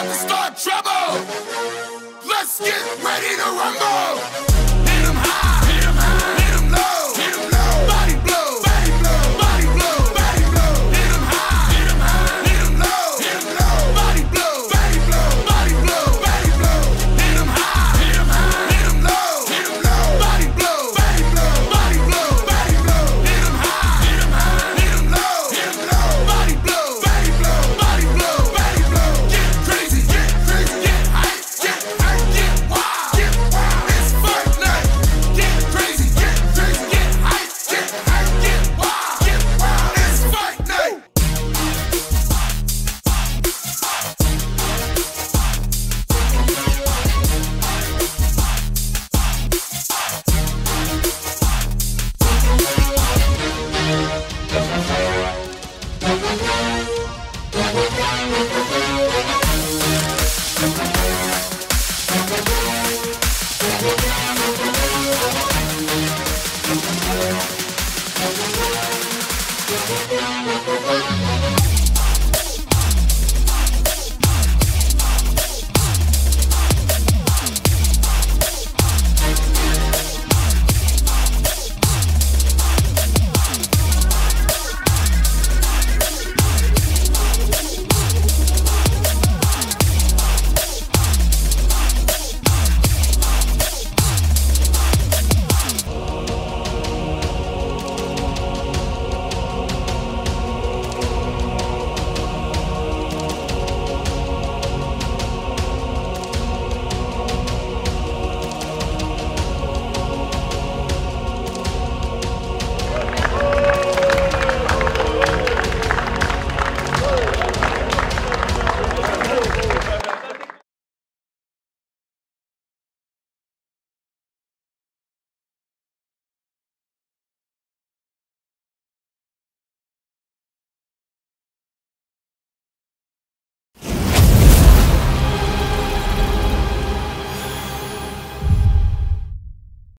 about to start trouble. Let's get ready to rumble. Hit 'em high, hit 'em high, hit 'em low, hit 'em low. Body blow, body blow, body blow, body blow. Hit 'em high, hit 'em high, hit 'em low, hit 'em low. Body blow, body blow, body blow, body blow. Hit 'em high, hit 'em high, hit 'em low, hit 'em low. Body blow, body blow, body blow, body blow. Hit 'em high, hit 'em high, hit 'em low, hit 'em low. Body blow, body blow, body blow, body blow. Get crazy, get hype, get wild, get wild. It's fight night. Get crazy, get hype, get wild, get wild. It's fight night. Yeah.